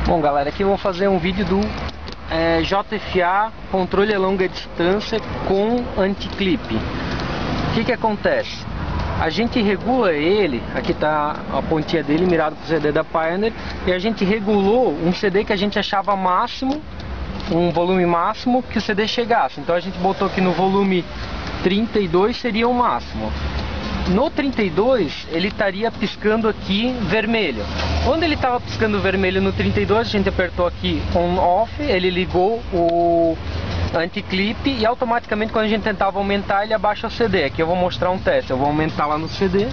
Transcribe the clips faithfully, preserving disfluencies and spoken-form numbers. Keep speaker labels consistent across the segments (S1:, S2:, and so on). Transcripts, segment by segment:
S1: Bom galera, aqui eu vou fazer um vídeo do é, J F A controle a longa distância com anti-clip. O que que acontece? A gente regula ele, aqui está a pontinha dele mirado para o C D da Pioneer, e a gente regulou um C D que a gente achava máximo, um volume máximo que o C D chegasse. Então a gente botou aqui no volume trinta e dois seria o máximo. No trinta e dois ele estaria piscando aqui vermelho. Quando ele estava piscando vermelho no trinta e dois, a gente apertou aqui on off, ele ligou o anti-clip e automaticamente quando a gente tentava aumentar ele abaixa o C D. Aqui eu vou mostrar um teste, eu vou aumentar lá no C D.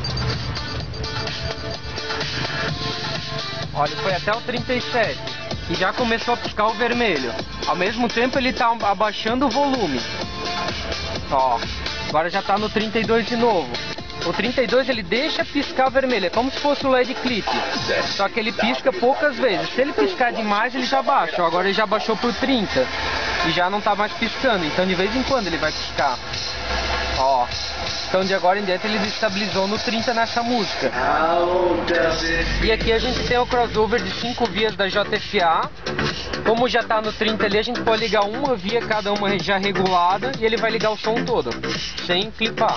S1: Olha, foi até o trinta e sete e já começou a piscar o vermelho. Ao mesmo tempo ele está abaixando o volume. Ó, agora já está no trinta e dois de novo. O trinta e dois ele deixa piscar vermelho, é como se fosse o L E D clip, só que ele pisca poucas vezes. Se ele piscar demais ele já baixa. Agora ele já baixou por trinta e já não está mais piscando, então de vez em quando ele vai piscar. Ó, então de agora em diante ele estabilizou no trinta nessa música. E aqui a gente tem o crossover de cinco vias da J F A. Como já está no trinta ali, a gente pode ligar uma via, cada uma já regulada, e ele vai ligar o som todo, sem clipar.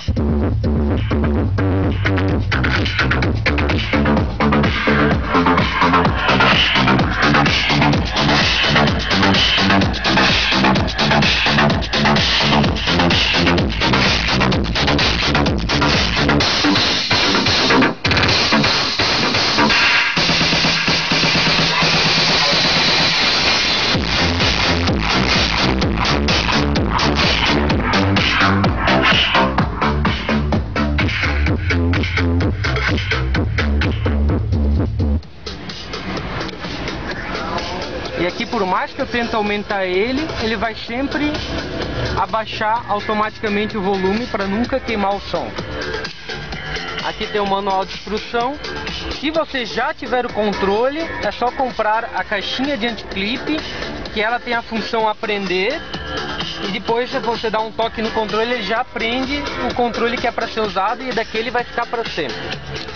S1: E aqui, por mais que eu tente aumentar ele, ele vai sempre abaixar automaticamente o volume para nunca queimar o som. Aqui tem o manual de instrução. Se você já tiver o controle, é só comprar a caixinha de anti-clip, que ela tem a função aprender, e depois se você dá um toque no controle, ele já aprende o controle que é para ser usado e daquele vai ficar para sempre.